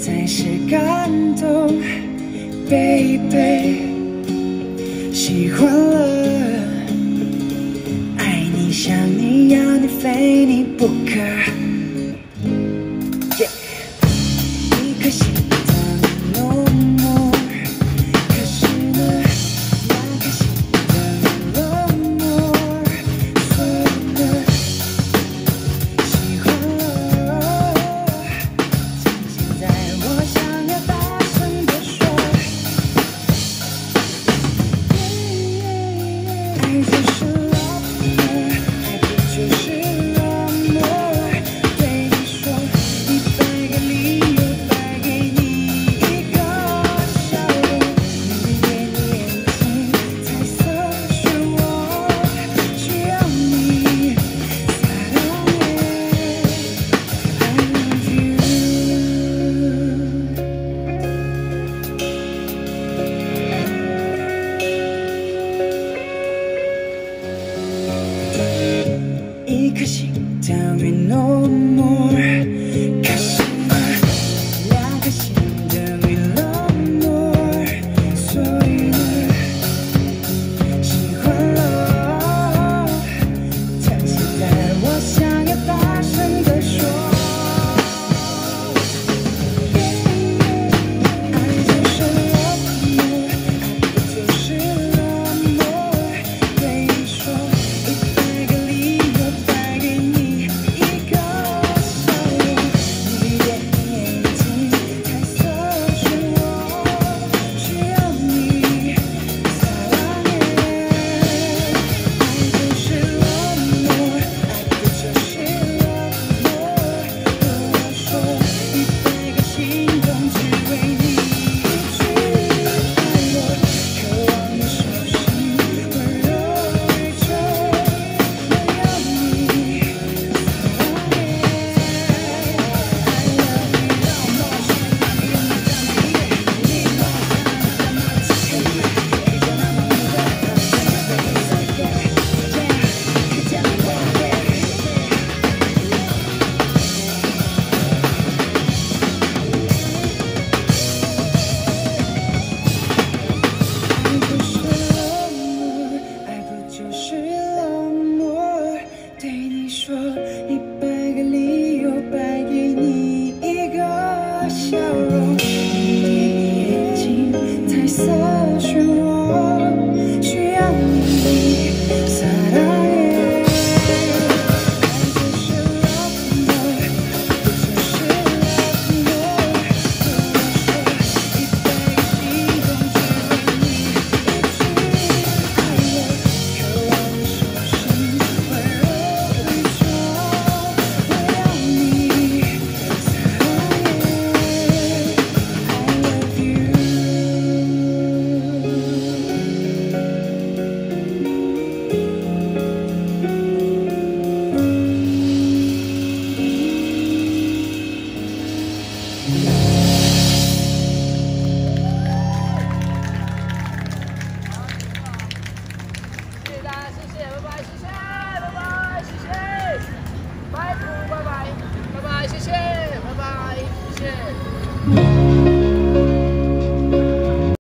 才是感动 ，baby。喜欢了，爱你想你要你非你不可。Yeah. 一颗心的 no more， 可是呢，两颗心的 love more， 所以呢，喜欢了。现在我想要大声地说，爱就是 love， 爱不就是love more？ 对你说100个理由，带给你一个笑容，你的眼睛彩色漩涡，需要你撒浪耶 I love you。一颗心等于 no more， 可是呢，两颗心等于 love more， 所以呢，喜欢了。趁现在，我想要大声地说，爱就是 love more， 爱不就是 love more？ 对你说100个理由，带给你一个笑容，你的眼睛彩色漩涡，需要你撒浪耶 爱就是 love more， 爱不就是 love more？ 和我说100个心动，只为你一句爱我，渴望你手心温柔宇宙，能有你撒浪耶 爱不就是 love more？ 对你说100个理由，带给你一个笑容，你的眼睛彩色。